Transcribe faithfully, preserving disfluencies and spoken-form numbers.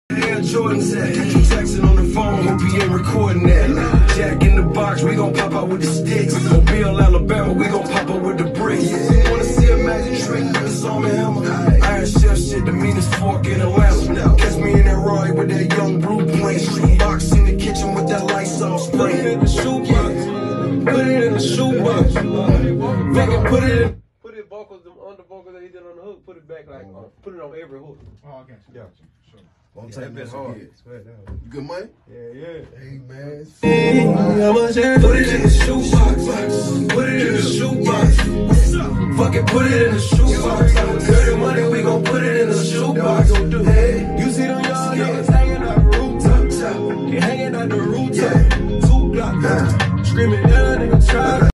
Yeah, Jordan's at. Jackson on the phone, hope he ain't recording that. Jack in the box, we gon' pop out with the sticks. Mobile, Alabama, we gon' pop out with the bricks. Wanna see a magic trick, it's on the hammer. Iron chef shit, the meanest fork in Atlanta. Catch me in that Roy with that young blue plane. Box in the kitchen with that Lysol spray. Put it in the shoebox. Put it in the shoebox. Fucking put it in. Put it vocals, them under vocals that he did on the hook. Put it back like, uh, put it on every hook. Oh, I got you. Yeah. Got you. Sure. I'm taking that hard. You good money? Yeah, yeah. Hey, man. Put it in the shoebox. Put it in the shoebox. Fucking put it in the shoebox. Dirty money, we gon' put it in the shoebox. Hey, you see them young niggas hanging out the rooftop. They hanging out the rooftop. Two Glock. Screaming, yeah, nigga, try.